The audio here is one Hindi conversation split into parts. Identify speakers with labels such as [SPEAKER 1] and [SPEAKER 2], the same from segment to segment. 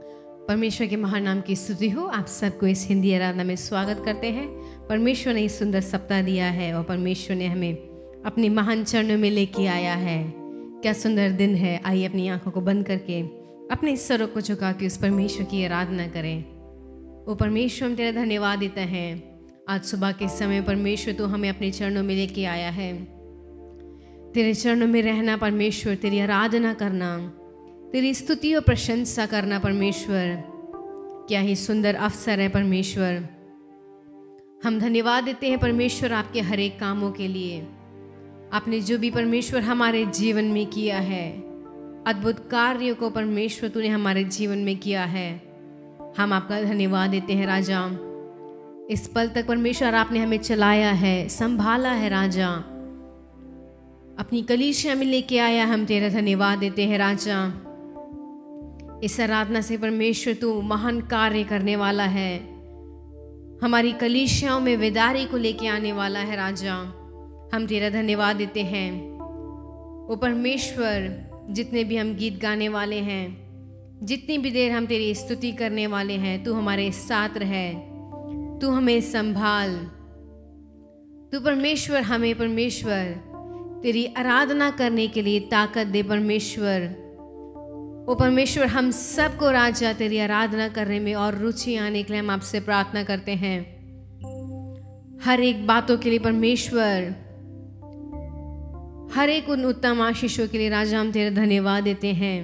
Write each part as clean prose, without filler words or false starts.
[SPEAKER 1] परमेश्वर के महान नाम की स्तुति हो। आप सबको इस हिंदी आराधना में स्वागत करते हैं। परमेश्वर ने इस सुंदर सप्ताह दिया है और परमेश्वर ने हमें अपनी महान चरणों में लेके आया है। क्या सुंदर दिन है। आइए अपनी आंखों को बंद करके अपने सरों को झुका के उस परमेश्वर की आराधना करें। वो परमेश्वर, हम तेरा धन्यवाद देते हैं। आज सुबह के समय परमेश्वर तू हमें अपने चरणों में लेके आया है। तेरे चरणों में रहना परमेश्वर, तेरी आराधना करना, तेरी स्तुति और प्रशंसा करना परमेश्वर, क्या ही सुंदर अवसर है परमेश्वर। हम धन्यवाद देते हैं परमेश्वर आपके हर एक कामों के लिए। आपने जो भी परमेश्वर हमारे जीवन में किया है, अद्भुत कार्यों को परमेश्वर तूने हमारे जीवन में किया है, हम आपका धन्यवाद देते हैं राजा। इस पल तक परमेश्वर आपने हमें चलाया है, संभाला है राजा, अपनी कलीसिया में लेके आया। हम तेरा धन्यवाद देते हैं राजा। इस आराधना से परमेश्वर तू महान कार्य करने वाला है, हमारी कलीसियाओं में विदारी को लेके आने वाला है राजा। हम तेरा धन्यवाद देते हैं। वो परमेश्वर, जितने भी हम गीत गाने वाले हैं, जितनी भी देर हम तेरी स्तुति करने वाले हैं, तू हमारे साथ रहे, तू हमें संभाल। तू परमेश्वर हमें परमेश्वर तेरी आराधना करने के लिए ताकत दे परमेश्वर। वो परमेश्वर हम सबको राजा तेरी आराधना करने में और रुचि आने के लिए हम आपसे प्रार्थना करते हैं। हर एक बातों के लिए परमेश्वर, हर एक उन उत्तम आशीषों के लिए राजा हम तेरा धन्यवाद देते हैं।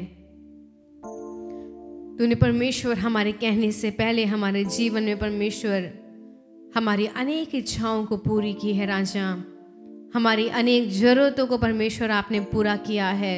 [SPEAKER 1] तूने परमेश्वर हमारे कहने से पहले हमारे जीवन में परमेश्वर हमारी अनेक इच्छाओं को पूरी की है राजा। हमारी अनेक जरूरतों को परमेश्वर आपने पूरा किया है।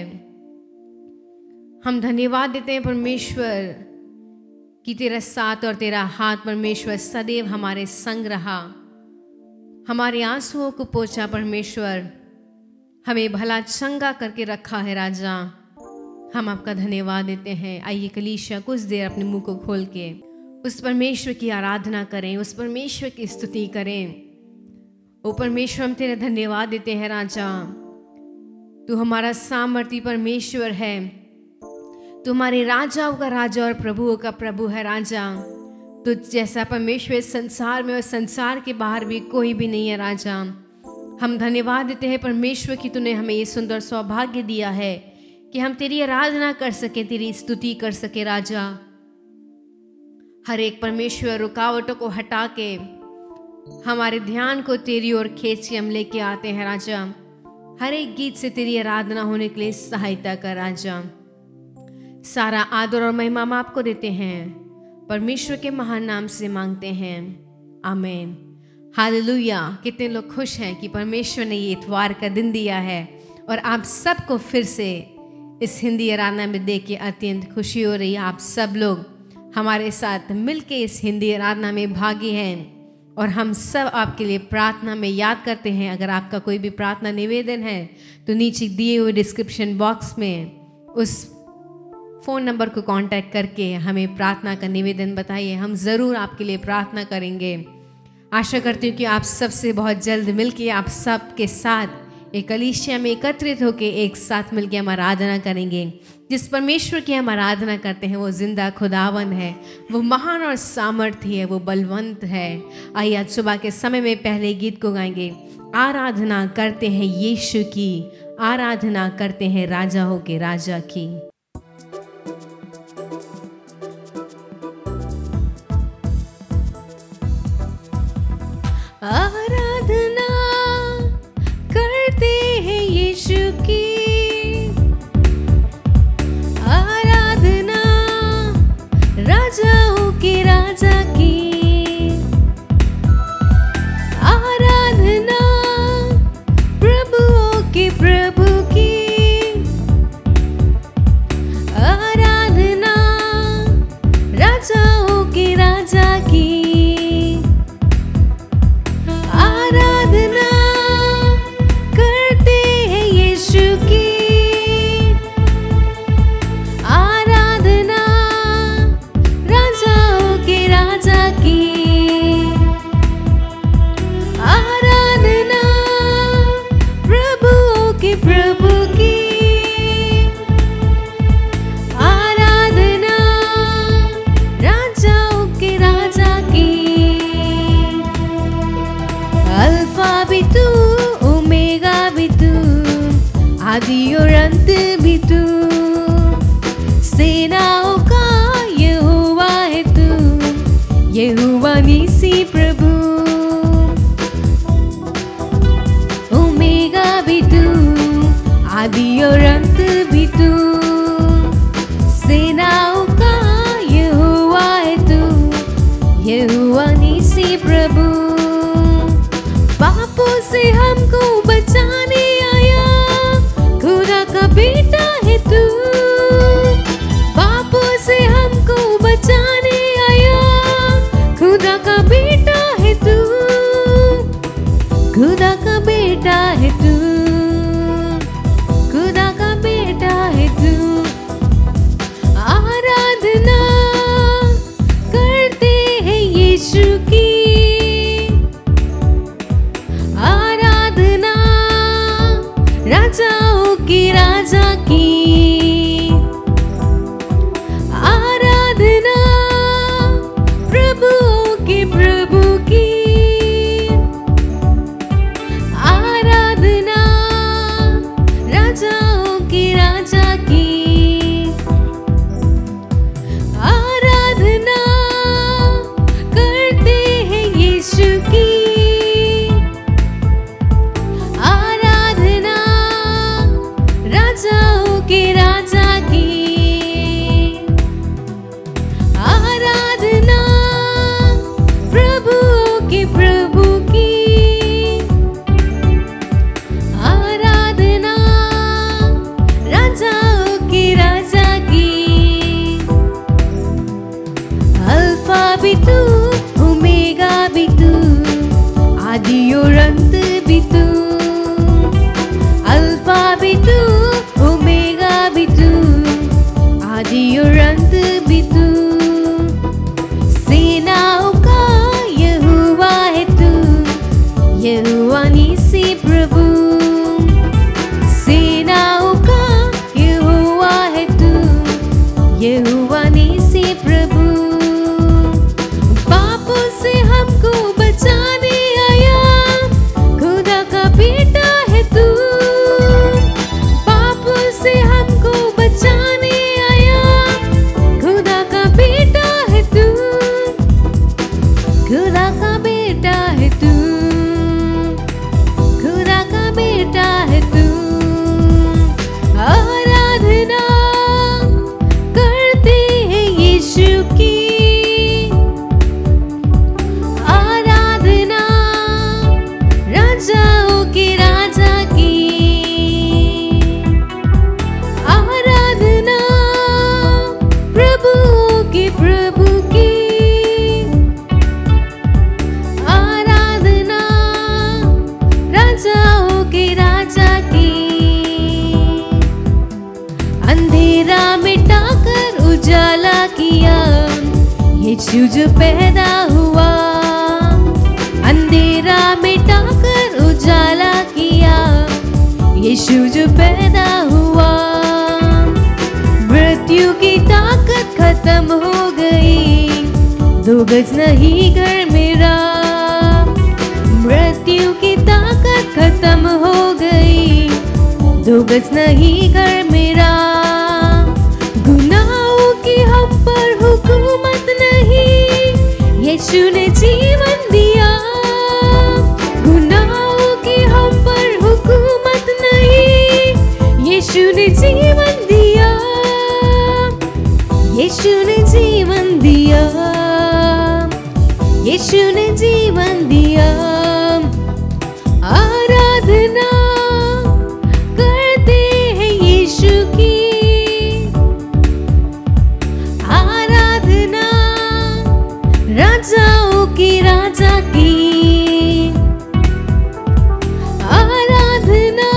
[SPEAKER 1] हम धन्यवाद देते हैं परमेश्वर कि तेरा साथ और तेरा हाथ परमेश्वर सदैव हमारे संग रहा, हमारे आंसुओं को पोंछा परमेश्वर, हमें भला चंगा करके रखा है राजा। हम आपका धन्यवाद देते हैं। आइए कलीसिया कुछ देर अपने मुंह को खोल के उस परमेश्वर की आराधना करें, उस परमेश्वर की स्तुति करें। ओ परमेश्वर, हम तेरा धन्यवाद देते हैं राजा। तू हमारा सामर्थी परमेश्वर है, तू हमारे राजाओं का राजा और प्रभुओं का प्रभु है राजा। तुझ जैसा परमेश्वर इस संसार में और संसार के बाहर भी कोई भी नहीं है राजा। हम धन्यवाद देते हैं परमेश्वर कि तूने हमें ये सुंदर सौभाग्य दिया है कि हम तेरी आराधना कर सके, तेरी स्तुति कर सके राजा। हर एक परमेश्वर रुकावटों को हटा के हमारे ध्यान को तेरी ओर खींच के हम लेके आते हैं राजा। हर एक गीत से तेरी आराधना होने के लिए सहायता कर राजा। सारा आदर और महिमा हम आपको देते हैं, परमेश्वर के महान नाम से मांगते हैं, आमीन। हालेलुया। कितने लोग खुश हैं कि परमेश्वर ने ये इतवार का दिन दिया है और आप सबको फिर से इस हिंदी आराधना में देख के अत्यंत खुशी हो रही है। आप सब लोग हमारे साथ मिलके इस हिंदी आराधना में भागी हैं और हम सब आपके लिए प्रार्थना में याद करते हैं। अगर आपका कोई भी प्रार्थना निवेदन है तो नीचे दिए हुए डिस्क्रिप्शन बॉक्स में उस फ़ोन नंबर को कांटेक्ट करके हमें प्रार्थना का निवेदन बताइए। हम ज़रूर आपके लिए प्रार्थना करेंगे। आशा करती हूँ कि आप सबसे बहुत जल्द मिलके आप सब के साथ एक कलीसिया में एकत्रित होकर एक साथ मिलकर हम आराधना करेंगे। जिस परमेश्वर की हम आराधना करते हैं वो जिंदा खुदावन है, वो महान और सामर्थ्य है, वो बलवंत है। आइए आज सुबह के समय में पहले गीत को गाएंगे। आराधना करते हैं यीशु की, आराधना करते हैं राजा हो के राजा की।
[SPEAKER 2] आराधना करते हैं यीशु की, आराधना राजाओं के राजा की, आराधना प्रभुओं के प्रभु की, आराधना राजाओं के राजा की। आराधना करते हैं यीशु की, आराधना राजाओं के राजा की, आराधना प्रभुओं के प्रभु की, आराधना
[SPEAKER 1] आदि और अंत भी तू, सेनाओं का यहोवा है तू, यहोवा नीसी प्रभु। ओमेगा भी तू, आदि और अंत भी तू, सेनाओं का यहोवा है तू, यहोवा नीसी प्रभु। पापों से हमको बचाने आया, खुदा का बेटा है तू। पापों से हमको बचाने आया, खुदा का बेटा है तू, खुदा का बेटा है तू, खुदा का बेटा है तू। आराधना करते हैं यीशु की, आराधना राजाओं की राजा की, आराधना प्रभुओं के प्रभु की, आराधना राजाओं की राजा की, आराधना करते हैं यीशु की, आराधना राजाओं के राजा की, आराधना प्रभुओं के प्रभु की, आराधना राजाओं के राजा की। अल्फा भी तू, ओमेगा भी तू, आदि और अंत भी तू, अल्फा भी तू, ओमेगा भी तू, आदि और अंत भी तू, सेनाओं का यहोवा है तू, यहोवा नीसी प्रभु। सेनाओं का यहोवा है तू, यहोवा नीसी प्रभु। पापों से हमको बचाने आया, खुदा का बेटा है तू। पापों से हमको बचाने आया, खुदा का बेटा है तू, खुदा का बेटा है तू, खुदा का बेटा है तू। आराधना करते हैं यीशु की, आराधना राजाओं के राजा की, आराधना प्रभुओं के प्रभु की, आराधना राजाओं के राजा की। अंधेरा मिटाकर उजाला किया, यीशु जो पैदा हुआ। अंधेरा मिटाकर उजाला किया, यीशु जो पैदा हुआ। मृत्यु की ताकत खत्म हो गई, 2 गज नहीं घर मेरा। मृत्यु की ताकत खत्म हो गई, 2 गज नहीं घर मेरा। गुनाहों की हम पर हुकूमत नहीं, यीशु ने जीवन दिया। गुनाहों की हम पर हुकूमत नहीं, यीशु ने जीवन दिया, यीशु ने जीवन दिया, यीशु ने जीवन दिया। आराधना करते हैं यीशु की, आराधना राजाओं की राजा की, आराधना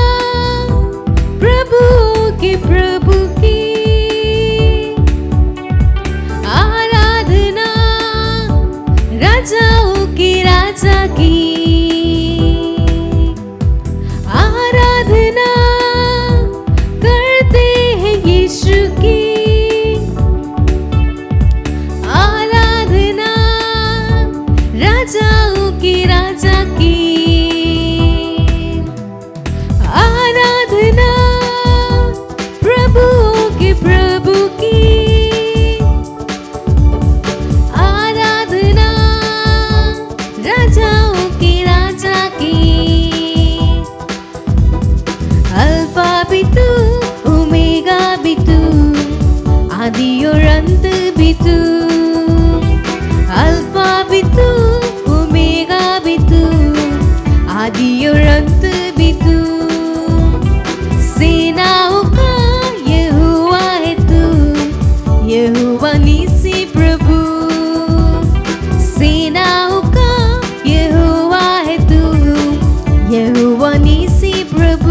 [SPEAKER 1] प्रभुओं के प्रभु की, आराधना राजाओं की राजा की, आराधना करते हैं यीशु की, आराधना राजाओं की राजा की, आराधना
[SPEAKER 2] आदि और अंत भी तू, अल्फा भी तू, ओमेगा भी तू, आदि और अंत भी तू। सेनाओं का यहोवा है तू, यहोवा नीसी प्रभु। सेनाओं का यहोवा है तू, यहोवा नीसी प्रभु।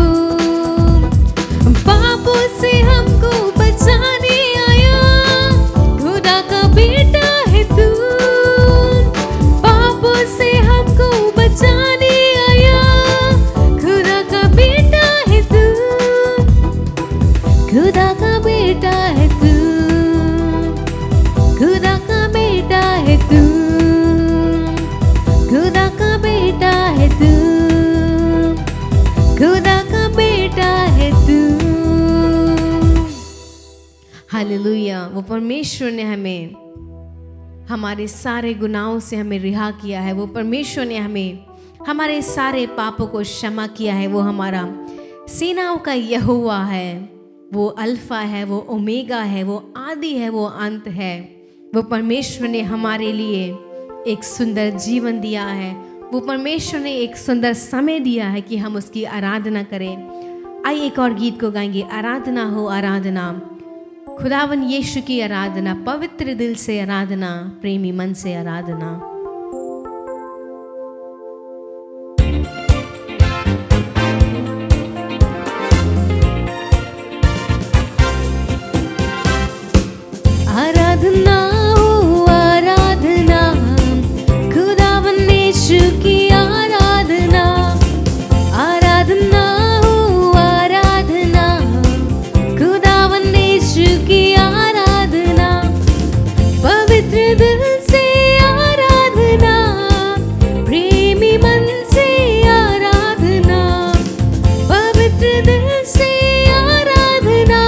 [SPEAKER 2] पापों से हमको बचाने आया, खुदा का बेटा है तू। पापों से हमको बचाने आया, खुदा का बेटा है तू, खुदा का बेटा है तू, खुदा का बेटा है तू, खुदा का बेटा है तू, खुदा का बेटा है तू।
[SPEAKER 1] हालेलुया। वो परमेश्वर ने हमें हमारे सारे गुनाहों से हमें रिहा किया है। वो परमेश्वर ने हमें हमारे सारे पापों को क्षमा किया है। वो हमारा सेनाओं का यहोवा है, वो अल्फा है, वो ओमेगा है, वो आदि है, वो अंत है। वो परमेश्वर ने हमारे लिए एक सुंदर जीवन दिया है। वो परमेश्वर ने एक सुंदर समय दिया है कि हम उसकी आराधना करें। आइए एक और गीत को गाएंगे, आराधना हो आराधना, खुदावन यीशु की आराधना, पवित्र दिल से आराधना, प्रेमी मन से आराधना।
[SPEAKER 2] आराधना हो आराधना, खुदावन यीशु की आराधना। आराधना हो आराधना, खुदावन यीशु की आराधना। पवित्र दिल से आराधना, प्रेमी मन से आराधना। पवित्र दिल से आराधना,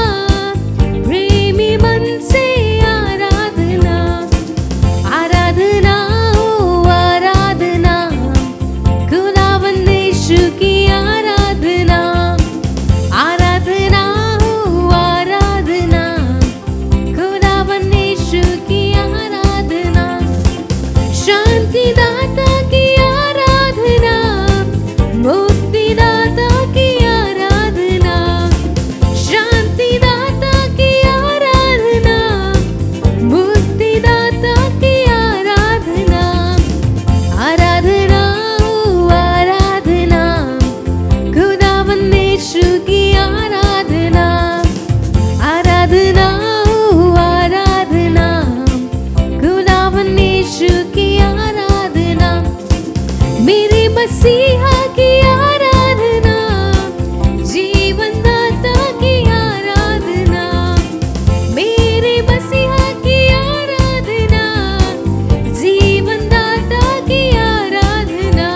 [SPEAKER 2] प्रेमी मन से आराधना। आराधना हो आराधना, खुदावन यीशु की आराधना। आराधना हो आराधना, खुदावन यीशु की आराधना। शांति दाता की आराधना, मुक्ति दाता की आराधना। शांति दाता की आराधना, मुक्ति दाता की आराधना। आराधना हो आराधना, खुदावन यीशु की आराधना। आराधना हो आराधना, खुदावन यीशु की आराधना। मेरे मसीहा की आराधना, जीवन दाता की आराधना। मेरे मसीहा की आराधना, जीवन दाता की आराधना।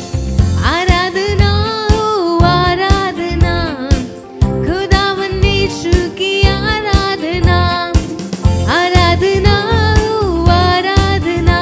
[SPEAKER 2] आराधना हो आराधना, खुदावन यीशु की आराधना। आराधना हो आराधना,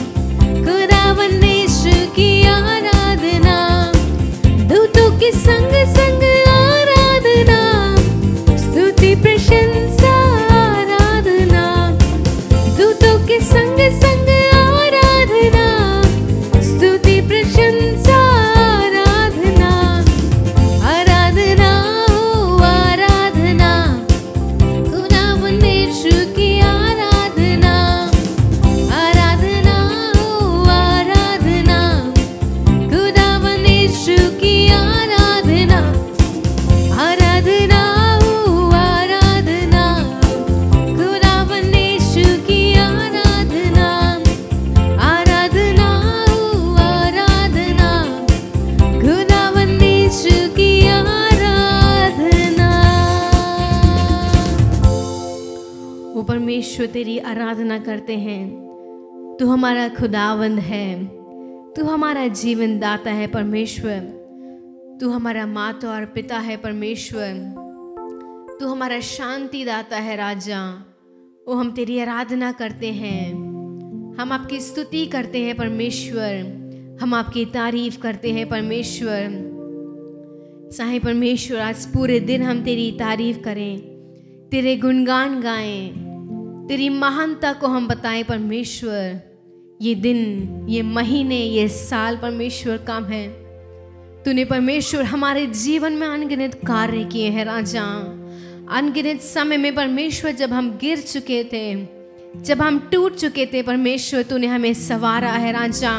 [SPEAKER 2] खुदावन यीशु की आराधना। दूतों के संग संग आराधना, स्तुति प्रशंसा आराधना। दूतों के संग संग आराधना, स्तुति प्रशंसा आराधना। आराधना हो आराधना, खुदावन यीशु की आराधना। आराधना हो आराधना, खुदावन यीशु की आराधना। आराधना हो आराधना, खुदावन यीशु की आराधना। आराधना हो आराधना, खुदावन यीशु की आराधना।
[SPEAKER 1] वो परमेश्वर तेरी आराधना करते हैं। तू हमारा खुदावंद है, तू हमारा जीवन दाता है परमेश्वर। तू हमारा माता और पिता है परमेश्वर। तू हमारा शांति दाता है राजा। वो हम तेरी आराधना करते हैं, हम आपकी स्तुति करते हैं परमेश्वर, हम आपकी तारीफ करते हैं परमेश्वर। चाहे परमेश्वर आज पूरे दिन हम तेरी तारीफ करें, तेरे गुणगान गाएं, तेरी महानता को हम बताएं परमेश्वर। ये दिन, ये महीने, ये साल परमेश्वर काम है। तूने परमेश्वर हमारे जीवन में अनगिनत कार्य किए हैं राजा। अनगिनत समय में परमेश्वर जब हम गिर चुके थे, जब हम टूट चुके थे परमेश्वर, तूने हमें संवारा है राजा।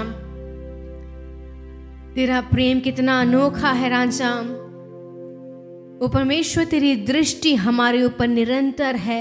[SPEAKER 1] तेरा प्रेम कितना अनोखा है राजा। वो परमेश्वर तेरी दृष्टि हमारे ऊपर निरंतर है।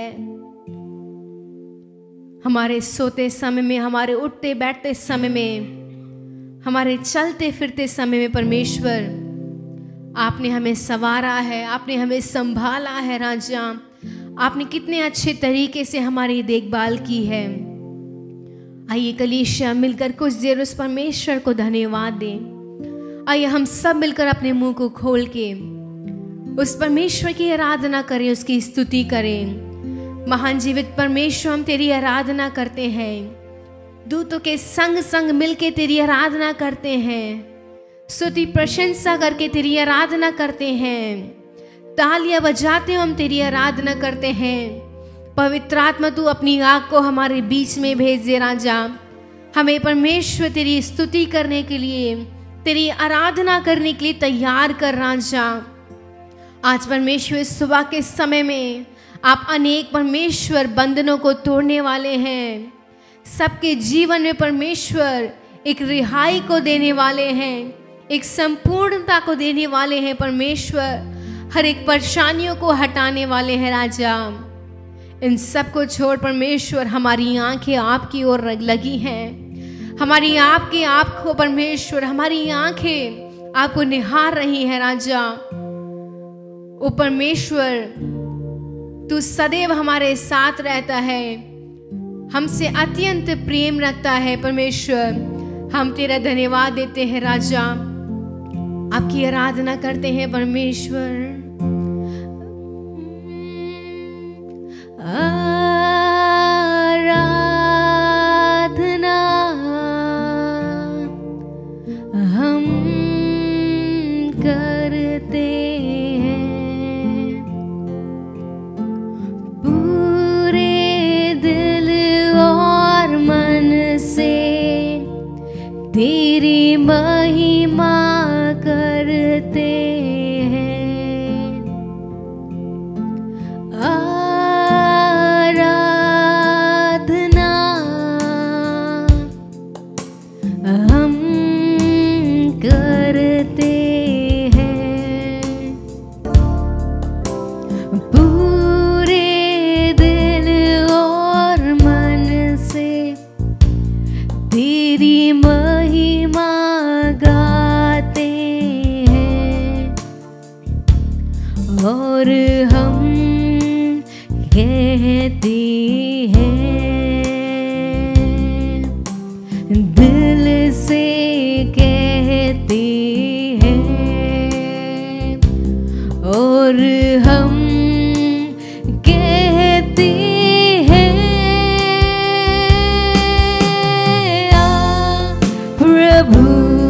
[SPEAKER 1] हमारे सोते समय में, हमारे उठते बैठते समय में, हमारे चलते फिरते समय में परमेश्वर आपने हमें संवारा है, आपने हमें संभाला है राजा। आपने कितने अच्छे तरीके से हमारी देखभाल की है। आइए कलीसिया मिलकर कुछ देर उस परमेश्वर को धन्यवाद दें। आइए हम सब मिलकर अपने मुंह को खोल के उस परमेश्वर की आराधना करें, उसकी स्तुति करें। महान जीवित परमेश्वर, हम तेरी आराधना करते हैं। दूतों के संग संग मिलके तेरी आराधना करते हैं। स्तुति प्रशंसा करके तेरी आराधना करते हैं। तालियां बजाते हम तेरी आराधना करते हैं। पवित्र आत्मा तू अपनी आग को हमारे बीच में भेज दे राजा। हमें परमेश्वर तेरी स्तुति करने के लिए, तेरी आराधना करने के लिए तैयार कर राजा। आज परमेश्वर सुबह के समय में आप अनेक परमेश्वर बंधनों को तोड़ने वाले हैं। सबके जीवन में परमेश्वर एक रिहाई को देने वाले हैं, एक संपूर्णता को देने वाले हैं परमेश्वर। हर एक परेशानियों को हटाने वाले हैं राजा। इन सब को छोड़ परमेश्वर हमारी आंखें आपकी ओर लगी हैं। हमारी आपकी आपको परमेश्वर, हमारी आंखें आपको निहार रही हैं राजा। ओ परमेश्वर, तू सदैव हमारे साथ रहता है, हमसे अत्यंत प्रेम रखता है परमेश्वर। हम तेरा धन्यवाद देते हैं राजा, आपकी आराधना करते हैं परमेश्वर। आराधना हम करते तेरी महिमा करते हैं। आराधना हम करते हैं। पूरे दिल और मन से तेरी महिमा गाते हैं। और हम कहते हैं, दिल से कहते हैं। और हम कहते प्रभु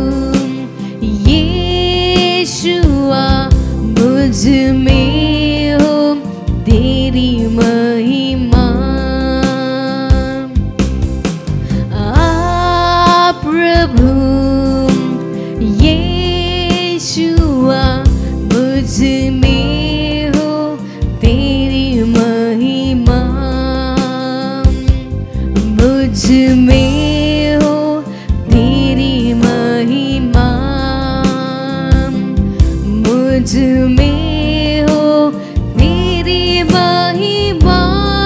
[SPEAKER 1] यीशुआ, मुझ में हो तेरी महिमा। प्रभु यीशुआ, मुझ में हो तेरी महिमा। मुझ में मुझ में हो तेरी महिमा।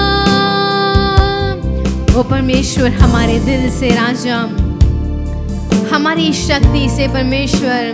[SPEAKER 1] ओ परमेश्वर, हमारे दिल से राजा, हमारी शक्ति से परमेश्वर,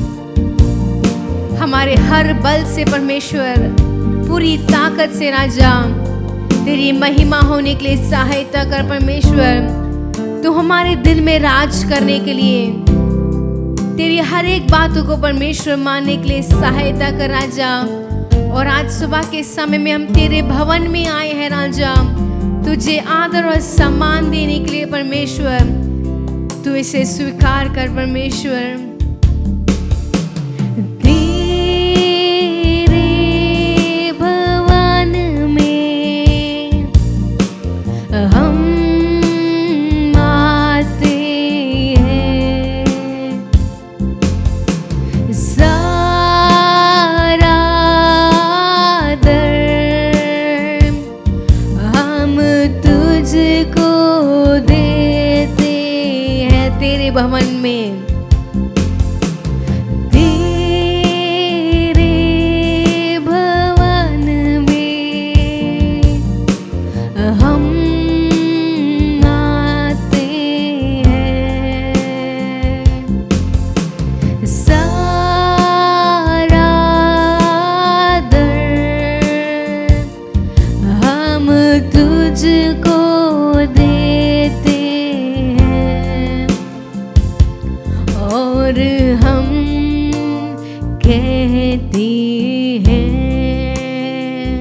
[SPEAKER 1] हमारे हर बल से परमेश्वर, पूरी ताकत से राजा तेरी महिमा होने के लिए सहायता कर परमेश्वर। तू हमारे दिल में राज करने के लिए, तेरी हर एक बातों को परमेश्वर मानने के लिए सहायता कर राजा। और आज सुबह के समय में हम तेरे भवन में आए हैं राजा, तुझे आदर और सम्मान देने के लिए परमेश्वर। तू इसे स्वीकार कर परमेश्वर। तेरे भवन में भवन में।
[SPEAKER 2] तेरे भवन में हम आते हैं, सारा दर हम तुझको देते हैं, और हम कहते हैं,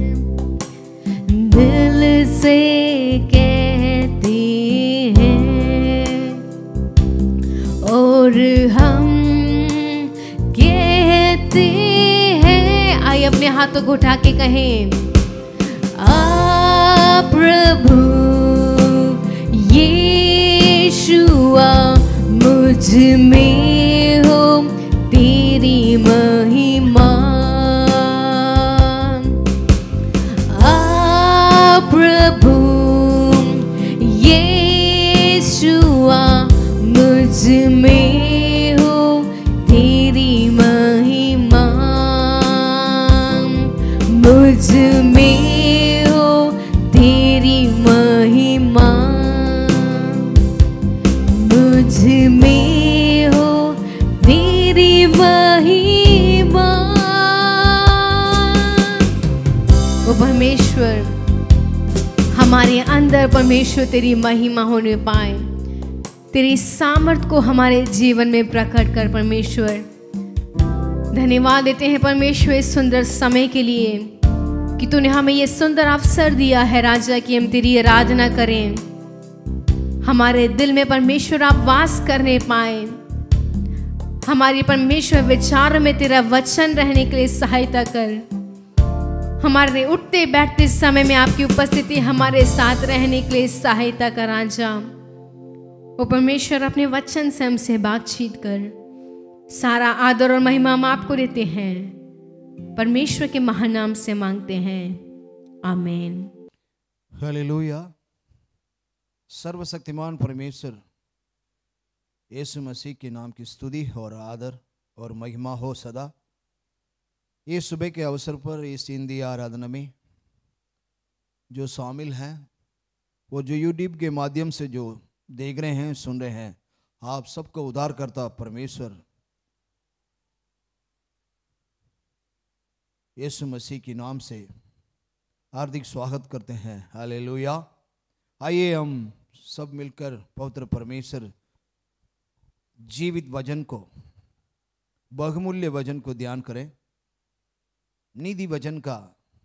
[SPEAKER 2] दिल से कहते हैं, और हम कहते हैं।
[SPEAKER 1] आइए अपने हाथों को उठा के कहें,
[SPEAKER 2] आ प्रभु यीशुआ मुझ में हो तेरी महिमा। आ प्रभु यीशुआ मुझ में हो तेरी महिमा, मुझ में हो तेरी महिमा, मुझ में हो तेरी महिमा।
[SPEAKER 1] वो परमेश्वर हमारे अंदर परमेश्वर तेरी महिमा होने पाए, तेरी सामर्थ को हमारे जीवन में प्रकट कर। परमेश्वर धन्यवाद देते हैं परमेश्वर इस सुंदर समय के लिए कि तूने हमें ये सुंदर अवसर दिया है राजा कि हम तेरी आराधना करें। हमारे दिल में परमेश्वर आप वास करने पाए, हमारी परमेश्वर विचारों में तेरा वचन रहने के लिए सहायता कर। हमारे उठते बैठते समय में आपकी उपस्थिति हमारे साथ रहने के लिए सहायता कर राजा। वो परमेश्वर अपने वचन से हमसे बातचीत कर। सारा आदर और महिमा हम आपको देते हैं, परमेश्वर के महानाम से मांगते हैं, आमीन।
[SPEAKER 3] हालेलुया। सर्वशक्तिमान परमेश्वर यीशु मसीह के नाम की स्तुति और आदर और महिमा हो सदा। ये सुबह के अवसर पर इस हिंदी आराधना में जो शामिल हैं, वो जो यूट्यूब के माध्यम से जो देख रहे हैं, सुन रहे हैं, आप सबको उद्धारकर्ता परमेश्वर यीशु मसीह के नाम से हार्दिक स्वागत करते हैं। हालेलुया। आइए हम सब मिलकर पवित्र परमेश्वर जीवित वचन को, बहुमूल्य वचन को ध्यान करें। नीति वचन का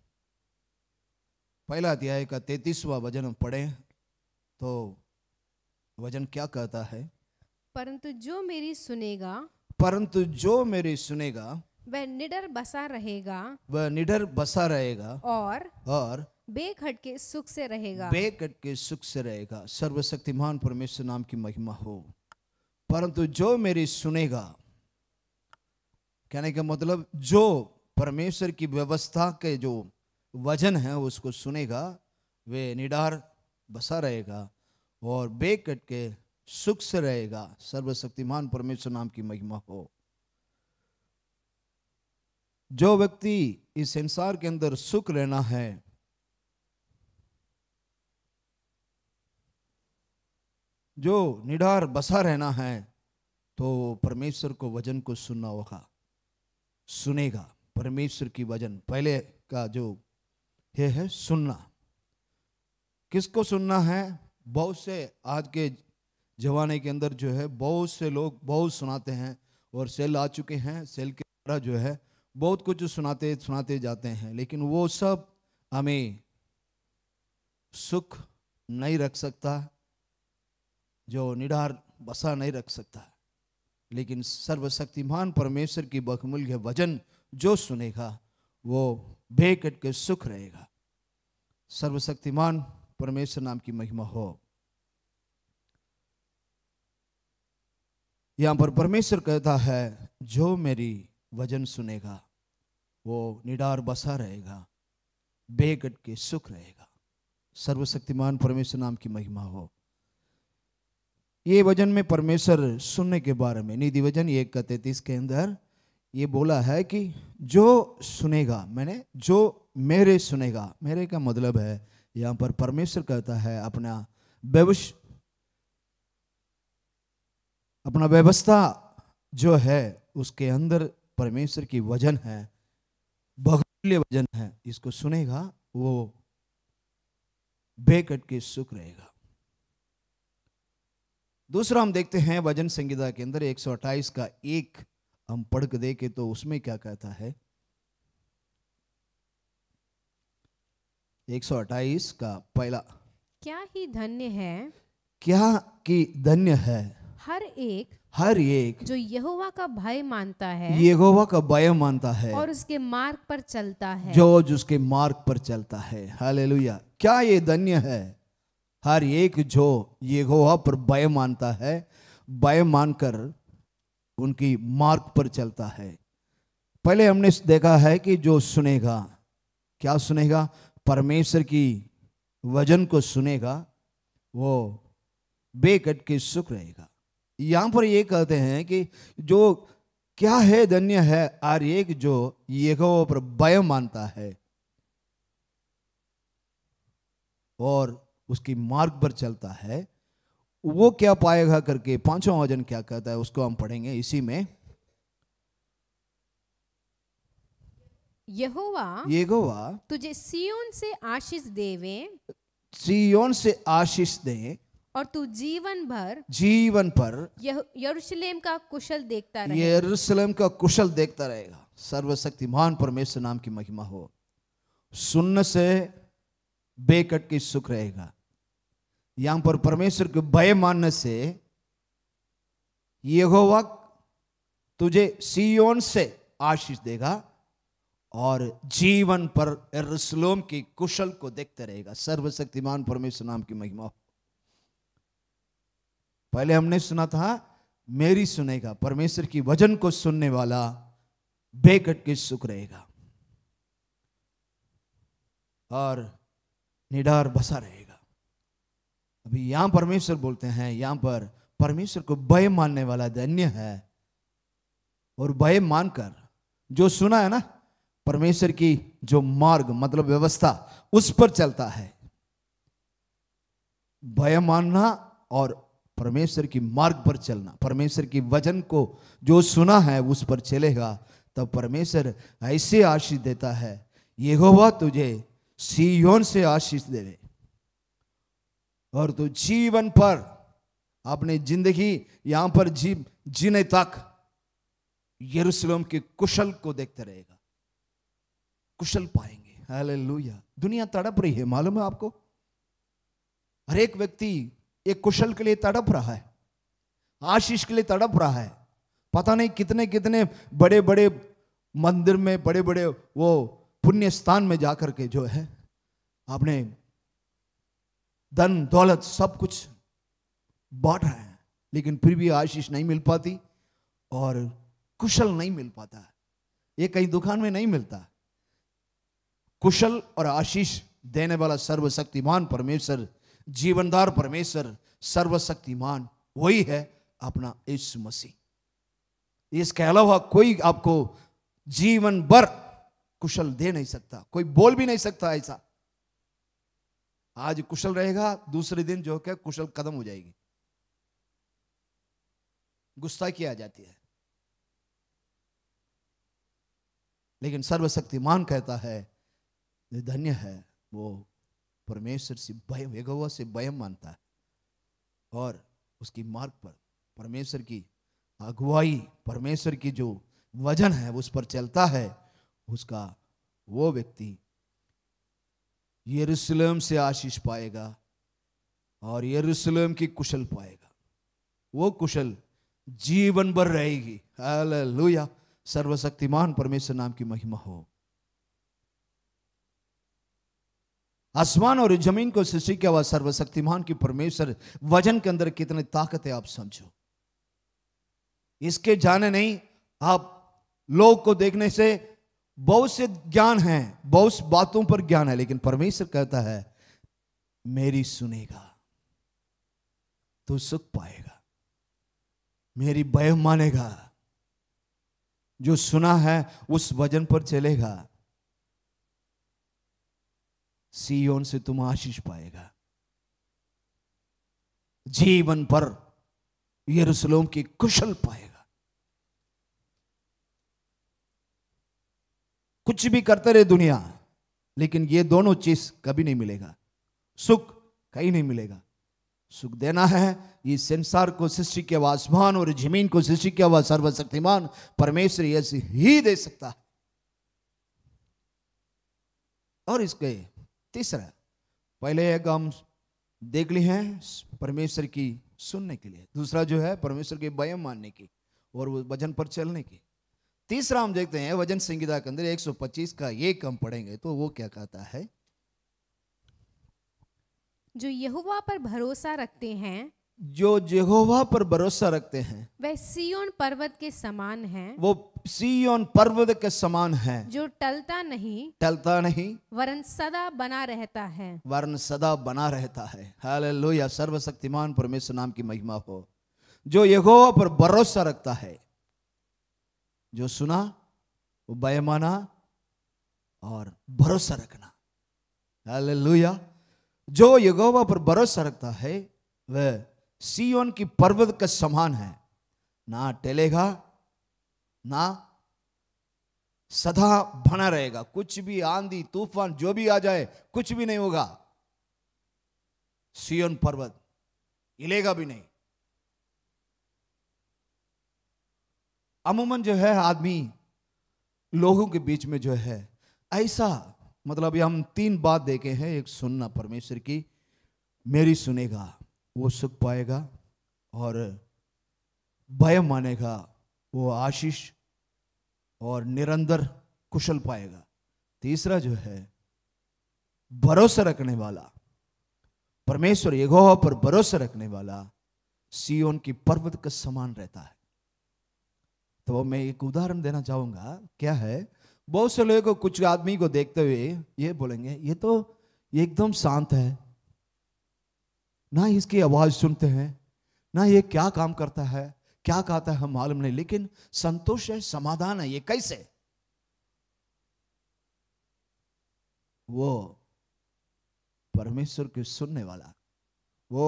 [SPEAKER 3] पहला अध्याय का 33वां वचन हम पढ़ें तो वचन क्या कहता है?
[SPEAKER 1] परंतु जो मेरी सुनेगा,
[SPEAKER 3] परंतु जो मेरी सुनेगा
[SPEAKER 1] वह निडर बसा रहेगा,
[SPEAKER 3] वह निडर बसा रहेगा, और
[SPEAKER 1] बेखटके सुख से रहेगा,
[SPEAKER 3] बेखटके सुख से रहेगा। सर्वशक्तिमान परमेश्वर नाम की महिमा हो। परंतु जो मेरी सुनेगा, कहने का मतलब जो परमेश्वर की व्यवस्था के जो वचन है उसको सुनेगा, वे निडर बसा रहेगा और बेखटके सुख से रहेगा। सर्वशक्तिमान परमेश्वर नाम की महिमा हो। जो व्यक्ति इस संसार के अंदर सुख लेना है, जो निडर बसा रहना है, तो परमेश्वर को वचन को सुनना होगा, सुनेगा। परमेश्वर की वचन पहले का जो है सुनना। किसको सुनना है? बहुत से आज के जमाने के अंदर जो है बहुत से लोग बहुत सुनाते हैं, और सेल आ चुके हैं, सेल के द्वारा जो है बहुत कुछ सुनाते जाते हैं, लेकिन वो सब हमें सुख नहीं रख सकता, जो निडर बसा नहीं रख सकता। लेकिन सर्वशक्तिमान परमेश्वर की बहुमूल्य वचन जो सुनेगा वो बेखटके सुख रहेगा। सर्वशक्तिमान परमेश्वर नाम की महिमा हो। यहां पर परमेश्वर कहता है जो मेरी वचन सुनेगा वो निडर बसा रहेगा, बेखटके सुख रहेगा। सर्वशक्तिमान परमेश्वर नाम की महिमा हो। ये वचन में परमेश्वर सुनने के बारे में नीति वचन 1:33 के अंदर ये बोला है कि जो सुनेगा, मैंने जो मेरे सुनेगा, मेरे का मतलब है यहाँ पर परमेश्वर कहता है अपना व्यवस्था जो है उसके अंदर परमेश्वर की वचन है, बहुमूल्य वचन है, इसको सुनेगा वो बेकट के सुख रहेगा। दूसरा हम देखते हैं वचन संहिता के अंदर 128 का 1 हम पढ़ के देखे तो उसमें क्या कहता है। 128 का पहला,
[SPEAKER 1] क्या ही धन्य है,
[SPEAKER 3] क्या कि धन्य है
[SPEAKER 1] हर एक
[SPEAKER 3] जो
[SPEAKER 1] यहोवा का भय मानता है
[SPEAKER 3] यहोवा का भय मानता है
[SPEAKER 1] और उसके मार्ग पर चलता है।
[SPEAKER 3] जो उसके मार्ग पर चलता है। हालेलुया। क्या ये धन्य है, हर एक जो यहोवा पर भय मानता है, भय मानकर उनकी मार्ग पर चलता है। पहले हमने देखा है कि जो सुनेगा, क्या सुनेगा, परमेश्वर की वचन को सुनेगा वो बेकट के सुख रहेगा। यहां पर ये कहते हैं कि जो क्या है धन्य है हर एक जो यहोवा पर भय मानता है और उसकी मार्ग पर चलता है, वो क्या पाएगा करके पांचवा वचन क्या कहता है उसको हम पढ़ेंगे इसी में।
[SPEAKER 1] यहोवा तुझे सिय्योन से आशीष देवे,
[SPEAKER 3] सिय्योन से आशीष दे
[SPEAKER 1] और तू जीवन पर यरूशलेम का कुशल देखता रहे।
[SPEAKER 3] यरूशलेम का कुशल देखता रहेगा। सर्वशक्तिमान परमेश्वर नाम की महिमा हो। सुनने से बेकट की सुख रहेगा। यहां पर परमेश्वर के भय मानने से यहोवा तुझे सिय्योन से आशीष देगा और जीवन पर यरूशलेम की कुशल को देखते रहेगा। सर्वशक्तिमान परमेश्वर नाम की महिमा हो। पहले हमने सुना था मेरी सुनेगा, परमेश्वर की वचन को सुनने वाला बेकट के सुख रहेगा और निडर बसा रहेगा। अभी यहां परमेश्वर बोलते हैं, यहां पर परमेश्वर को भय मानने वाला धन्य है। और भय मानकर जो सुना है ना, परमेश्वर की जो मार्ग मतलब व्यवस्था उस पर चलता है। भय मानना और परमेश्वर की मार्ग पर चलना, परमेश्वर की वचन को जो सुना है उस पर चलेगा, तब परमेश्वर ऐसे आशीष देता है। यहोवा तुझे सिय्योन से आशीष देवे और तू जीवन पर अपनी जिंदगी यहां पर जीने तक यरूशलेम के कुशल को देखते रहेगा। कुशल पाएंगे। हालेलुया। दुनिया तड़प रही है, मालूम है आपको। हर एक व्यक्ति एक कुशल के लिए तड़प रहा है, आशीष के लिए तड़प रहा है। पता नहीं कितने कितने बड़े बड़े मंदिर में, बड़े बड़े वो पुण्य स्थान में जाकर के जो है आपने धन दौलत सब कुछ बांट रहे हैं, लेकिन फिर भी आशीष नहीं मिल पाती और कुशल नहीं मिल पाता। ये कहीं दुकान में नहीं मिलता। कुशल और आशीष देने वाला सर्वशक्तिमान परमेश्वर, जीवनदार परमेश्वर, सर्वशक्तिमान वही है अपना यीशु मसीह। इसके अलावा कोई आपको जीवन भर कुशल दे नहीं सकता, कोई बोल भी नहीं सकता ऐसा। आज कुशल रहेगा, दूसरे दिन जो है कुशल खत्म हो जाएगी, गुस्ताखी आ जाती है। लेकिन सर्वशक्तिमान कहता है धन्य है वो परमेश्वर से भय, यहोवा से भय मानता है और उसकी मार्ग पर परमेश्वर की अगुवाई, परमेश्वर की जो वचन है उस पर चलता है। उसका वो व्यक्ति यरूशलेम से आशीष पाएगा और यरूशलेम की कुशल पाएगा। वो कुशल जीवन भर रहेगी। हालेलुया। सर्वशक्तिमान परमेश्वर नाम की महिमा हो। आसमान और जमीन को सृष्टि किया हुआ सर्वशक्तिमान की परमेश्वर वचन के अंदर कितनी ताकत है आप समझो। इसके जाने नहीं, आप लोग को देखने से बहुत से ज्ञान है, बहुत बातों पर ज्ञान है, लेकिन परमेश्वर कहता है मेरी सुनेगा तो सुख पाएगा। मेरी भय मानेगा, जो सुना है उस वचन पर चलेगा, सिय्योन से तुम आशीष पाएगा। जीवन पर यरूशलेम की कुशल पाएगा। कुछ भी करते रहे दुनिया, लेकिन ये दोनों चीज कभी नहीं मिलेगा। सुख कहीं नहीं मिलेगा। सुख देना है, इस संसार को सृष्टि के आसमान और जमीन को सृष्टि के आवाज सर्वशक्तिमान परमेश्वर ऐसे ही दे सकता है। और इसके तीसरा, पहले एक हम देख लिए हैं परमेश्वर की सुनने के लिए, दूसरा जो है परमेश्वर के भय मानने की और वो वचन पर चलने की। तीसरा हम देखते हैं वचन संहिता के अंदर 125 का एक हम पढ़ेंगे तो वो क्या कहता है।
[SPEAKER 1] जो यहोवा पर भरोसा रखते हैं,
[SPEAKER 3] जो यहोवा पर भरोसा रखते हैं
[SPEAKER 1] वह सिय्योन पर्वत के समान है,
[SPEAKER 3] वो सिय्योन पर्वत के समान है,
[SPEAKER 1] जो टलता नहीं
[SPEAKER 3] वरन
[SPEAKER 1] सदा बना रहता है।
[SPEAKER 3] वरन सदा बना रहता है। हालेलुया, सर्वशक्तिमान परमेश्वर नाम की महिमा हो। जो यहोवा पर भरोसा रखता है, जो सुना वो भय माना और भरोसा रखना। हालेलुया, जो यहोवा पर भरोसा रखता है वह सिय्योन की पर्वत के समान है, ना टलेगा ना सदा बना रहेगा। कुछ भी आंधी तूफान जो भी आ जाए कुछ भी नहीं होगा। सिय्योन पर्वत हिलेगा भी नहीं। अमूमन जो है आदमी लोगों के बीच में जो है ऐसा, मतलब ये हम तीन बात देखे हैं। एक सुनना परमेश्वर की, मेरी सुनेगा वो सुख पाएगा, और भय मानेगा वो आशीष और निरंतर कुशल पाएगा। तीसरा जो है भरोसा रखने वाला, परमेश्वर यहोवा पर भरोसा रखने वाला सिय्योन की पर्वत का समान रहता है। तो मैं एक उदाहरण देना चाहूंगा। क्या है, बहुत से लोगों को, कुछ आदमी को देखते हुए ये बोलेंगे ये तो एकदम शांत है, ना इसकी आवाज सुनते हैं, ना ये क्या काम करता है, क्या कहता है हम मालूम नहीं, लेकिन संतोष है, समाधान है। ये कैसे? वो परमेश्वर के सुनने वाला, वो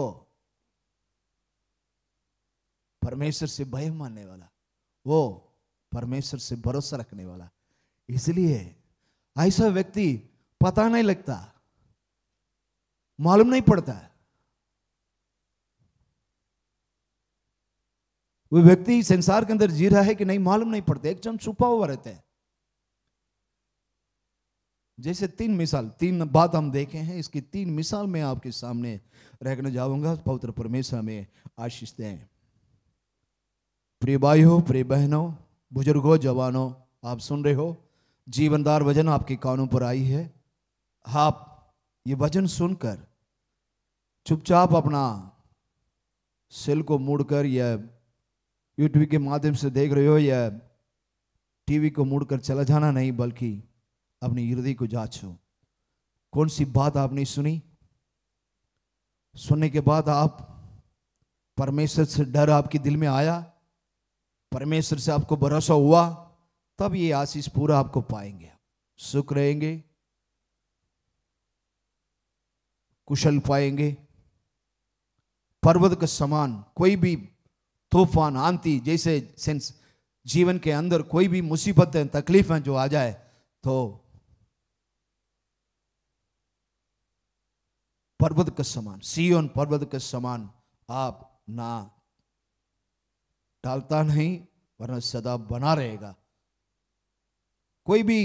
[SPEAKER 3] परमेश्वर से भय मानने वाला, वो परमेश्वर से भरोसा रखने वाला। इसलिए ऐसा व्यक्ति पता नहीं लगता, मालूम नहीं पड़ता है। वो व्यक्ति संसार के अंदर जी रहा है कि नहीं मालूम नहीं पड़ता, एकदम छुपा हुआ रहता है। जैसे तीन बात हम देखे हैं, इसकी 3 मिसाल मैं आपके सामने रखने जाऊंगा। पवित्र परमेश्वर हमें आशीष दें। प्रिय भाइयों, प्रिय बहनों, बुजुर्गों, जवानों, आप सुन रहे हो, जीवनदार वचन आपके कानों पर आई है। आप ये वचन सुनकर चुपचाप अपना सेल को मोड़कर या यूट्यूब के माध्यम से देख रहे हो या टीवी को मोड़कर चला जाना नहीं, बल्कि अपनी हृदय को जांचो। कौन सी बात आपने सुनी? सुनने के बाद आप परमेश्वर से डर आपके दिल में आया, परमेश्वर से आपको भरोसा हुआ, तब ये आशीष पूरा आपको पाएंगे। सुख रहेंगे, कुशल पाएंगे, पर्वत के समान। कोई भी तूफान, आंधी, जैसे सेंस जीवन के अंदर कोई भी मुसीबतें, तकलीफें जो आ जाए तो पर्वत के समान, सिय्योन पर्वत के समान आप ना टालता नहीं वरना सदा बना रहेगा। कोई भी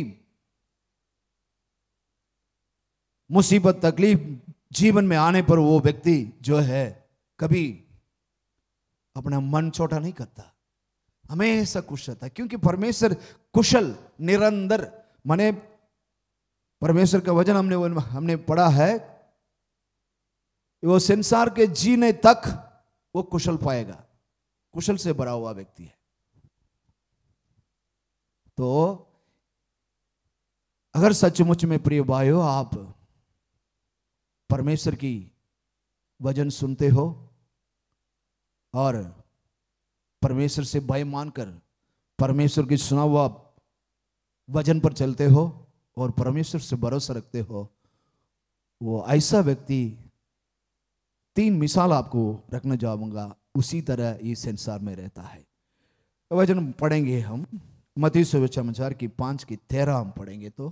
[SPEAKER 3] मुसीबत, तकलीफ जीवन में आने पर वो व्यक्ति जो है कभी अपना मन छोटा नहीं करता, हमेशा खुश रहता है। क्योंकि परमेश्वर कुशल, निरंतर, माने परमेश्वर का वचन हमने पढ़ा है, वो संसार के जीने तक वो कुशल पाएगा। कुशल से भरा हुआ व्यक्ति है। तो अगर सचमुच में प्रिय भाइयों आप परमेश्वर की वचन सुनते हो, और परमेश्वर से भय मानकर परमेश्वर की सुना हुआ वचन पर चलते हो और परमेश्वर से भरोसा रखते हो, वो ऐसा व्यक्ति, 3 मिसाल आपको रखना चाहूंगा, उसी तरह इस संसार में रहता है। वचन पढ़ेंगे हम मत्ती सुसमाचार की 5:13 हम पढ़ेंगे। तो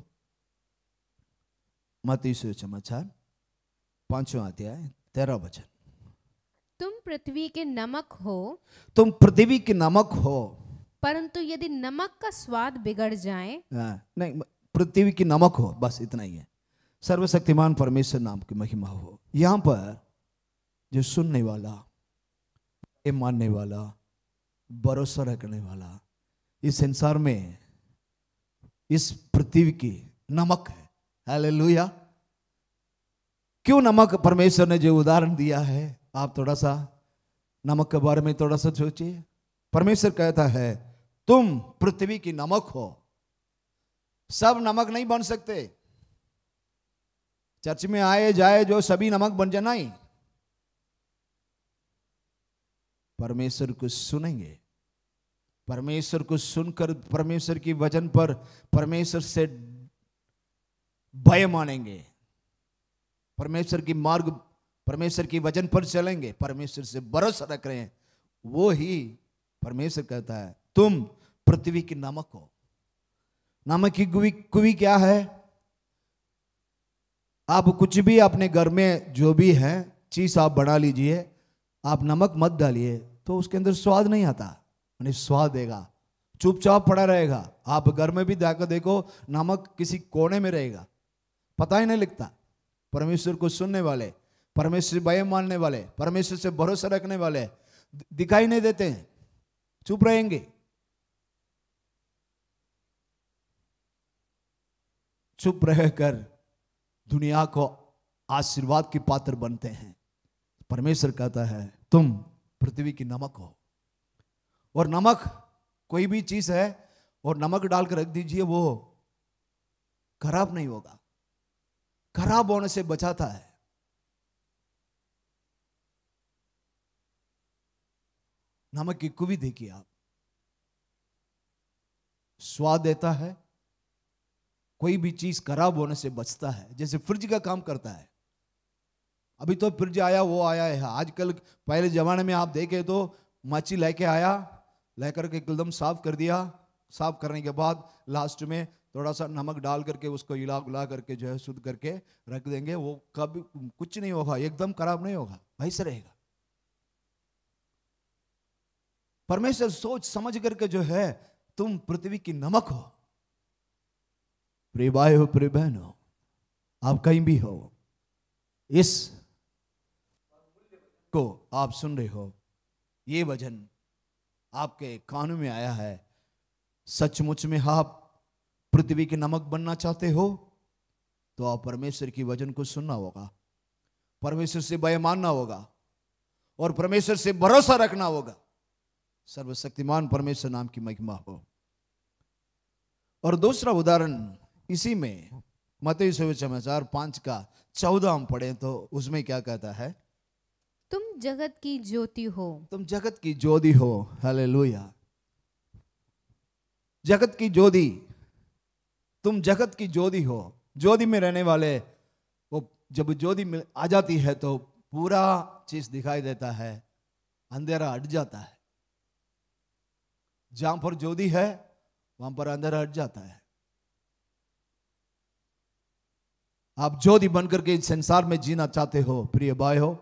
[SPEAKER 3] मत्ती सुसमाचार 5वां अध्याय 13 वचन।
[SPEAKER 1] तुम पृथ्वी के नमक हो,
[SPEAKER 3] तुम पृथ्वी के नमक हो,
[SPEAKER 1] परंतु यदि नमक का स्वाद बिगड़ जाए,
[SPEAKER 3] नहीं, पृथ्वी की नमक हो, बस इतना ही है। सर्वशक्तिमान परमेश्वर नाम की महिमा हो। यहां पर जो सुनने वाला, ये मानने वाला, भरोसा रखने वाला, इस संसार में इस पृथ्वी की नमक है। हालेलुया। क्यों नमक? परमेश्वर ने जो उदाहरण दिया है, आप थोड़ा सा नमक के बारे में थोड़ा सा सोचिए। परमेश्वर कहता है तुम पृथ्वी की नमक हो। सब नमक नहीं बन सकते। चर्च में आए जाए जो सभी नमक बन जाए, नहीं। परमेश्वर को सुनेंगे, परमेश्वर को सुनकर परमेश्वर की वचन पर परमेश्वर से भय मानेंगे, परमेश्वर की मार्ग, परमेश्वर की वचन पर चलेंगे, परमेश्वर से भरोसा रख रहे हैं, वो ही परमेश्वर कहता है तुम पृथ्वी की नमक हो। नमक की कुवी क्या है? आप कुछ भी अपने घर में जो भी है चीज आप बना लीजिए, आप नमक मत डालिए तो उसके अंदर स्वाद नहीं आता, यानी स्वाद देगा, चुपचाप पड़ा रहेगा। आप घर में भी जाकर देखो, नमक किसी कोने में रहेगा, पता ही नहीं लगता। परमेश्वर को सुनने वाले, परमेश्वर भय मानने वाले, परमेश्वर से भरोसा रखने वाले दिखाई नहीं देते हैं, चुप रहेंगे। चुप रहकर दुनिया को आशीर्वाद की पात्र बनते हैं। परमेश्वर कहता है तुम पृथ्वी की नमक हो। और नमक कोई भी चीज है और नमक डालकर रख दीजिए, वो खराब नहीं होगा, खराब होने से बचाता है। नमक की कुवी देखिए आप, स्वाद देता है, कोई भी चीज खराब होने से बचता है। जैसे फ्रिज का काम करता है। अभी तो फ्रिज आया, वो आया है आजकल। पहले जमाने में आप देखे तो मच्छी लेके आया, लेकर के एकदम साफ कर दिया, साफ करने के बाद लास्ट में थोड़ा सा नमक डाल करके उसको हिला गुला करके जो है शुद्ध करके रख देंगे, वो कभी कुछ नहीं होगा, एकदम खराब नहीं होगा, वैसे रहेगा। परमेश्वर सोच समझ करके जो है तुम पृथ्वी की नमक हो। प्रिय भाई हो, प्रिय बहन हो, आप कहीं भी हो, इस को आप सुन रहे हो, ये वचन आपके कानों में आया है। सचमुच में आप पृथ्वी के नमक बनना चाहते हो तो आप परमेश्वर की वचन को सुनना होगा, परमेश्वर से भय मानना होगा और परमेश्वर से भरोसा रखना होगा। सर्वशक्तिमान परमेश्वर नाम की महिमा हो। और दूसरा उदाहरण इसी में मत्ती सुसमाचार 5:14 हम पढ़े तो उसमें क्या कहता है?
[SPEAKER 1] तुम जगत की ज्योति हो।
[SPEAKER 3] तुम जगत की ज्योति हो। हालेलुया। जगत की ज्योति, तुम जगत की ज्योति हो। ज्योति में रहने वाले, वो जब ज्योति में आ जाती है तो पूरा चीज दिखाई देता है, अंधेरा हट जाता है। जहां पर ज्योति है वहां पर अंधेरा हट जाता है। आप ज्योति बनकर के इस संसार में जीना चाहते हो प्रिय भाई हो,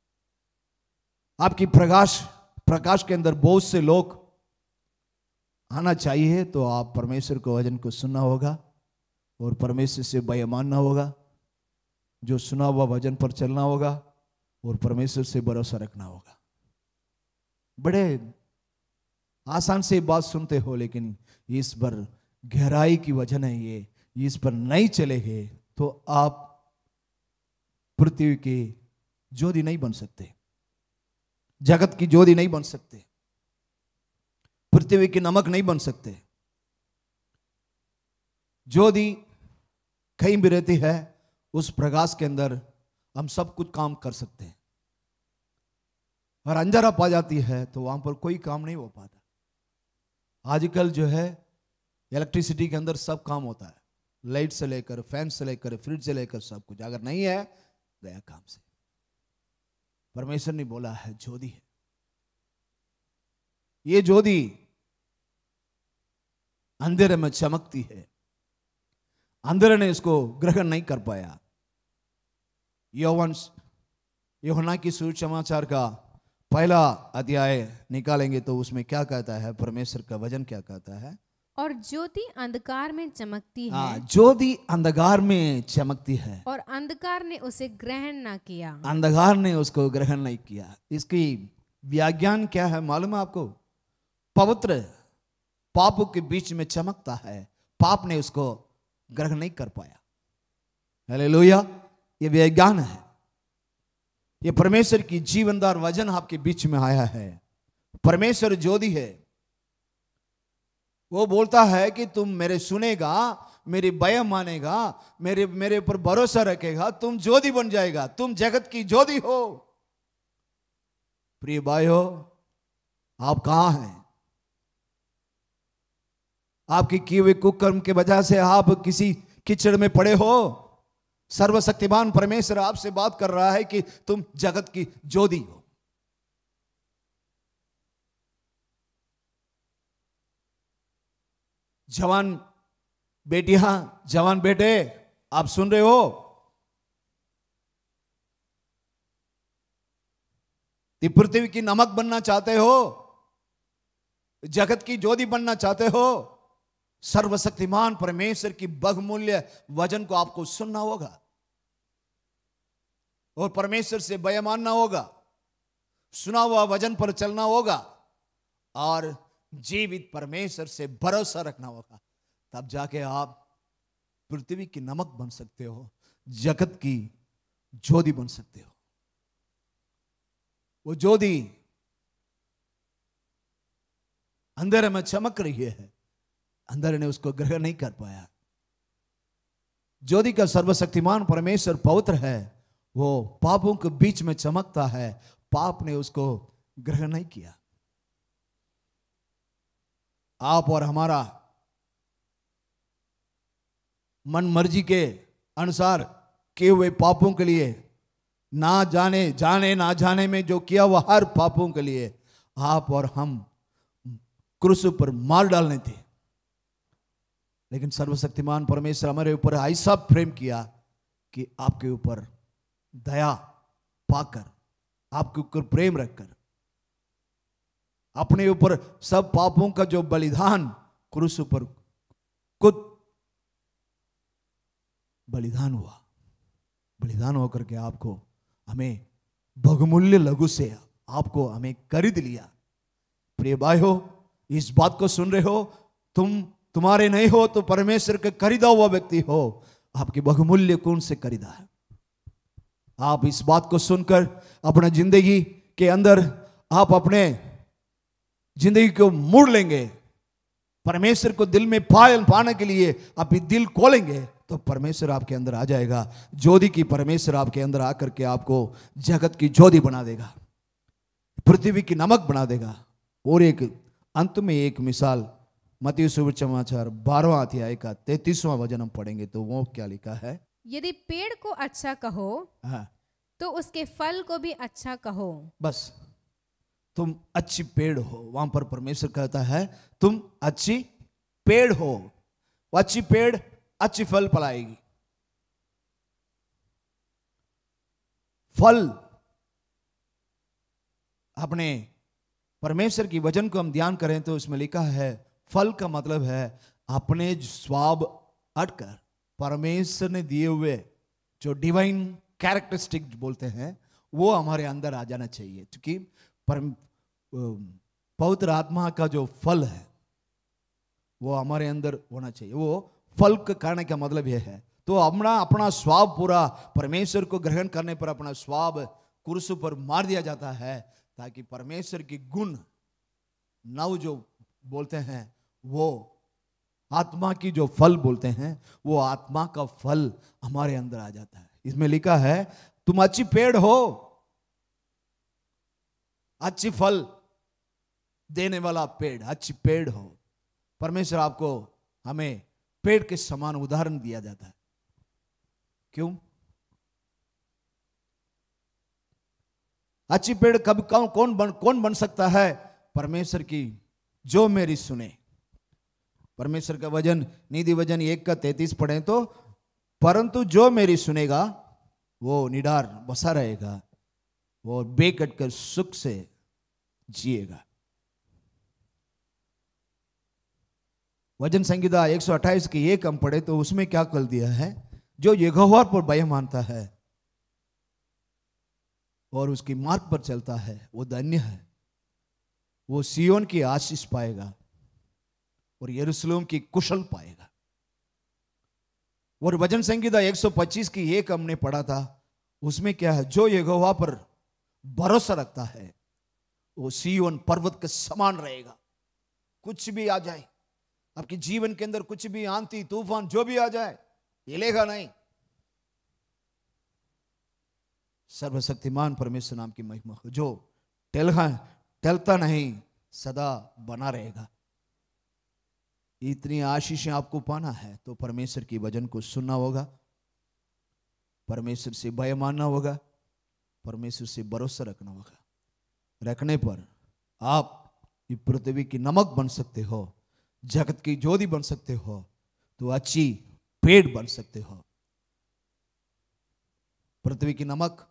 [SPEAKER 3] आपकी प्रकाश के अंदर बहुत से लोग आना चाहिए, तो आप परमेश्वर को वचन को सुनना होगा और परमेश्वर से भय मानना होगा, जो सुना हुआ वचन पर चलना होगा और परमेश्वर से भरोसा रखना होगा। बड़े आसान से बात सुनते हो, लेकिन इस पर गहराई की वजन है ये, इस पर नहीं चलेंगे तो आप पृथ्वी की ज्योति नहीं बन सकते, जगत की ज्योति नहीं बन सकते, पृथ्वी की नमक नहीं बन सकते। ज्योति कहीं भी रहती है, उस प्रकाश के अंदर हम सब कुछ काम कर सकते हैं। और अंजारा पा जाती है तो वहां पर कोई काम नहीं हो पाता। आजकल जो है इलेक्ट्रिसिटी के अंदर सब काम होता है, लाइट से लेकर, फैन से लेकर, फ्रिज से लेकर सब कुछ। अगर नहीं है गया काम से। परमेश्वर ने बोला है ज्योति है, ये ज्योति अंधेरे में चमकती है, अंधेरे ने इसको ग्रहण नहीं कर पाया। यूहन्ना की सुसमाचार का पहला अध्याय निकालेंगे तो उसमें क्या कहता है, परमेश्वर का वचन क्या कहता है।
[SPEAKER 1] और ज्योति अंधकार में चमकती है,
[SPEAKER 3] ज्योति अंधकार में चमकती है,
[SPEAKER 1] और अंधकार ने उसे ग्रहण ना किया।
[SPEAKER 3] अंधकार ने उसको ग्रहण नहीं किया। इसकी व्याख्यान क्या है मालूम है आपको? पवित्र पापों के बीच में चमकता है, पाप ने उसको ग्रहण नहीं कर पाया। हालेलुया, ये व्याख्यान है। ये परमेश्वर की जीवनदार वचन आपके बीच में आया है। परमेश्वर ज्योति है, वो बोलता है कि तुम मेरे सुनेगा, मेरी भय मानेगा, मेरे ऊपर भरोसा रखेगा, तुम ज्योति बन जाएगा, तुम जगत की ज्योति हो। प्रिय भाइयों, आप कहां हैं? आपकी किए हुए कुकर्म के वजह से आप किसी कीचड़ में पड़े हो। सर्वशक्तिमान परमेश्वर आपसे बात कर रहा है कि तुम जगत की ज्योति हो। जवान बेटियां, जवान बेटे, आप सुन रहे हो? पृथ्वी की नमक बनना चाहते हो? जगत की ज्योति बनना चाहते हो? सर्वशक्तिमान परमेश्वर की बहुमूल्य वचन को आपको सुनना होगा और परमेश्वर से भय मानना होगा, सुना हुआ वचन पर चलना होगा और जीवित परमेश्वर से भरोसा रखना होगा। तब जाके आप पृथ्वी की नमक बन सकते हो, जगत की ज्योति बन सकते हो। वो ज्योति अंधेरे में चमक रही है, अंधेरे ने उसको ग्रहण नहीं कर पाया। ज्योति का सर्वशक्तिमान परमेश्वर पवित्र है, वो पापों के बीच में चमकता है, पाप ने उसको ग्रहण नहीं किया। आप और हमारा मन मर्जी के अनुसार किए हुए पापों के लिए, ना जाने ना जाने में जो किया हुआ हर पापों के लिए आप और हम क्रूस पर मार डालने थे। लेकिन सर्वशक्तिमान परमेश्वर हमारे ऊपर ऐसा प्रेम किया कि आपके ऊपर दया पाकर, आपके ऊपर प्रेम रखकर, अपने ऊपर सब पापों का जो बलिदान क्रूस पर खुद बलिदान हुआ, बलिदान होकर के आपको हमें बहुमूल्य लघु से आपको हमें खरीद लिया। प्रिय भाइयों, इस बात को सुन रहे हो? तुम्हारे नहीं हो तो परमेश्वर के खरीदा हुआ व्यक्ति हो। आपकी बहुमूल्य कौन से खरीदा है? आप इस बात को सुनकर अपना जिंदगी के अंदर आप अपने जिंदगी को मोड़ लेंगे, परमेश्वर को दिल में पाने के लिए आप दिल खोलेंगे तो परमेश्वर आपके अंदर आ जाएगा। ज्योति की परमेश्वर आपके अंदर आकर के आपको जगत की ज्योति बना देगा, पृथ्वी की नमक बना देगा। और एक अंत में एक मिसाल, मत्ती सुसमाचार 12वां अध्याय का 33वां वचन हम पढ़ेंगे तो वो क्या लिखा है?
[SPEAKER 1] यदि पेड़ को अच्छा कहो तो उसके फल को भी अच्छा कहो। बस
[SPEAKER 3] तुम अच्छी पेड़ हो, वहां पर परमेश्वर कहता है तुम अच्छी पेड़ हो। वो अच्छी पेड़ अच्छी फल फलाएगी। फल, अपने परमेश्वर की वचन को हम ध्यान करें तो उसमें लिखा है फल का मतलब है अपने स्वभाव हटकर परमेश्वर ने दिए हुए जो डिवाइन कैरेक्टरिस्टिक बोलते हैं वो हमारे अंदर आ जाना चाहिए। क्योंकि पवित्र आत्मा का जो फल है वो हमारे अंदर होना चाहिए। वो फल का करने का मतलब यह है, तो अपना स्वभाव पूरा परमेश्वर को ग्रहण करने पर अपना स्वभाव क्रूस पर मार दिया जाता है ताकि परमेश्वर की गुण नव जो बोलते हैं वो आत्मा की जो फल बोलते हैं वो आत्मा का फल हमारे अंदर आ जाता है। इसमें लिखा है तुम अच्छी पेड़ हो। अच्छी फल देने वाला पेड़, अच्छी पेड़ हो। परमेश्वर आपको हमें पेड़ के समान उदाहरण दिया जाता है। क्यों? अच्छी पेड़ कब कौन बन सकता है? परमेश्वर की जो मेरी सुने। परमेश्वर का वचन नीति वचन 1:33 पढ़े तो, परंतु जो मेरी सुनेगा वो निडर बसा रहेगा और बेकट कर सुख से जिएगा। वचन संहिता 128 की 1 हम पढ़े तो उसमें क्या कल दिया है? जो यहोवा पर भय मानता है और उसकी मार्ग पर चलता है वो धन्य है, वो सियोन की आशीष पाएगा और यरूशलेम की कुशल पाएगा। और वचन संहिता 125 की 1 हमने पढ़ा था, उसमें क्या है? जो यहोवा पर भरोसा रखता है वो सियोन पर्वत के समान रहेगा। कुछ भी आ जाए आपके जीवन के अंदर, कुछ भी आंधी तूफान जो भी आ जाए, हिलेगा नहीं। सर्वशक्तिमान परमेश्वर नाम की महिमा हो। जो टलता नहीं, सदा बना रहेगा। इतनी आशीषें आपको पाना है तो परमेश्वर की वचन को सुनना होगा, परमेश्वर से भय मानना होगा, परमेश्वर से भरोसा रखना होगा। रखने पर आप इस पृथ्वी की नमक बन सकते हो, जगत की ज्योति बन सकते हो, तो अच्छी पेड़ बन सकते हो। पृथ्वी की नमक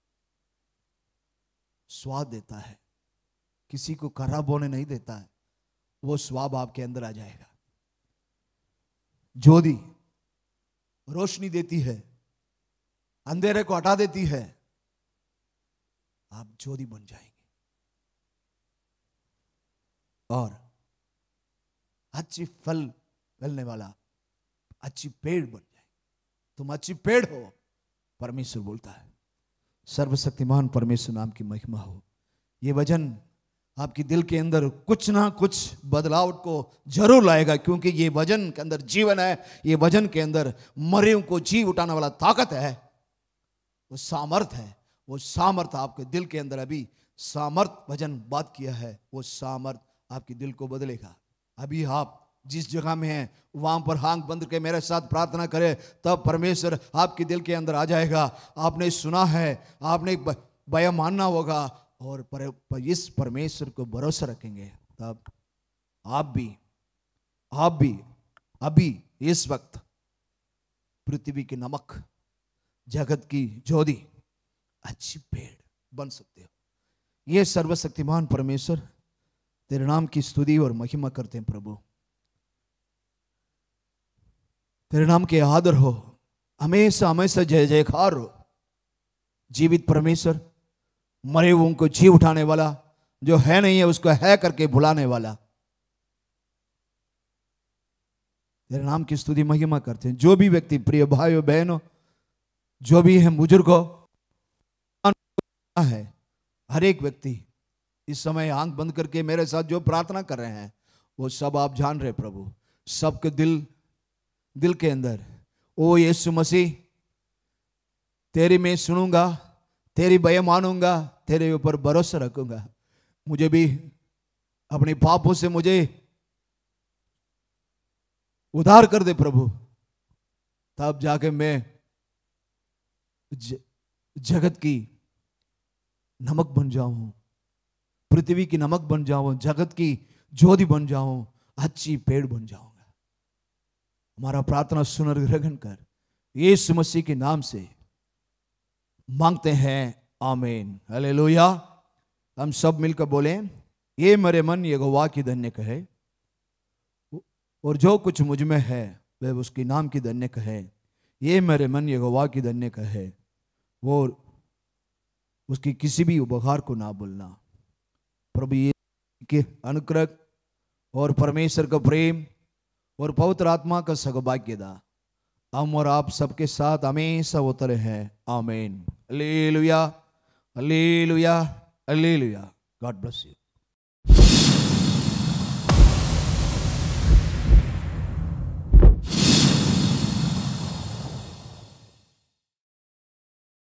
[SPEAKER 3] स्वाद देता है, किसी को खराब होने नहीं देता है, वो स्वाद आपके अंदर आ जाएगा। ज्योति रोशनी देती है, अंधेरे को हटा देती है, आप ज्योति बन जाएंगे और अच्छी फल फलने वाला अच्छी पेड़ बन जाए। तुम अच्छी पेड़ हो, परमेश्वर बोलता है। सर्वशक्तिमान परमेश्वर नाम की महिमा हो। ये वचन आपके दिल के अंदर कुछ ना कुछ बदलाव को जरूर लाएगा, क्योंकि ये वचन के अंदर जीवन है। ये वचन के अंदर मरे को जी उठाने वाला ताकत है, वो सामर्थ है। वो सामर्थ आपके दिल के अंदर, अभी सामर्थ वचन बात किया है, वो सामर्थ आपके दिल को बदलेगा। अभी आप जिस जगह में हैं वहां पर आंख बंद करके मेरे साथ प्रार्थना करें, तब परमेश्वर आपके दिल के अंदर आ जाएगा। आपने सुना है, आपने भय मानना होगा और इस परमेश्वर को भरोसा रखेंगे, तब आप भी अभी इस वक्त पृथ्वी की नमक, जगत की ज्योति, अच्छी पेड़ बन सकते हो। ये सर्वशक्तिमान परमेश्वर तेरे नाम की स्तुति और महिमा करते हैं प्रभु। तेरे नाम के आदर हो, हमेशा हमेशा जय जयकार हो। जीवित परमेश्वर, मरे हुओं को जी उठाने वाला, जो है नहीं है उसको है करके भुलाने वाला, तेरे नाम की स्तुति महिमा करते हैं। जो भी व्यक्ति, प्रिय भाइयों बहनों, जो भी है बुजुर्गों है, हर एक व्यक्ति इस समय आंख बंद करके मेरे साथ जो प्रार्थना कर रहे हैं, वो सब आप जान रहे प्रभु। सबके दिल के अंदर, ओ यीशु मसीह, तेरी मैं सुनूंगा, तेरी भय मानूंगा, तेरे ऊपर भरोसा रखूंगा। मुझे भी अपने पापों से मुझे उद्धार कर दे प्रभु, तब जाके मैं जगत की नमक बन जाऊं, पृथ्वी की नमक बन जाऊं, जगत की ज्योति बन जाऊं, अच्छी पेड़ बन जाऊंगा। हमारा प्रार्थना सुन और ग्रहण कर, यीशु मसीह के नाम से मांगते हैं, आमीन, हालेलुया। हम सब मिलकर बोलें, ये मेरे मन यहोवा की धन्य कहे, और जो कुछ मुझ में है वह उसके नाम की धन्य कहे। ये मेरे मन यहोवा की धन्य कहे, वो उसकी किसी भी उपहार को ना भूलना। प्रभु ये के अनुग्रह और परमेश्वर का प्रेम और पवित्र आत्मा का सौभाग्यता हम और आप सबके साथ हमेशा होते रहे। आमीन, हालेलुया, हालेलुया, हालेलुया। God bless you.